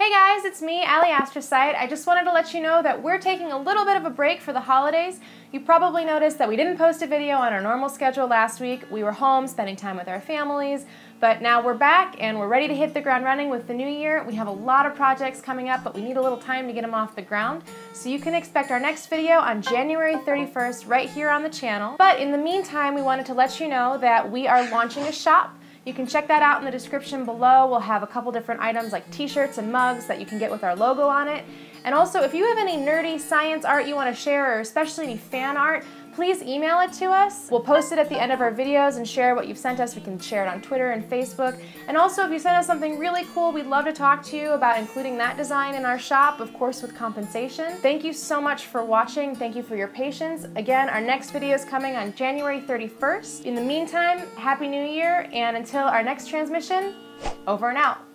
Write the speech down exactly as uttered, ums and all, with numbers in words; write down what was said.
Hey guys, it's me, alie.astrocyte. I just wanted to let you know that we're taking a little bit of a break for the holidays. You probably noticed that we didn't post a video on our normal schedule last week. We were home spending time with our families, but now we're back and we're ready to hit the ground running with the new year. We have a lot of projects coming up, but we need a little time to get them off the ground. So you can expect our next video on January thirty-first right here on the channel. But in the meantime, we wanted to let you know that we are launching a shop. You can check that out in the description below. We'll have a couple different items like t-shirts and mugs that you can get with our logo on it. And also, if you have any nerdy science art you want to share, or especially any fan art, please email it to us. We'll post it at the end of our videos and share what you've sent us. We can share it on Twitter and Facebook. And also, if you send us something really cool, we'd love to talk to you about including that design in our shop, of course with compensation. Thank you so much for watching. Thank you for your patience. Again, our next video is coming on January thirty-first. In the meantime, Happy New Year, and until our next transmission, over and out.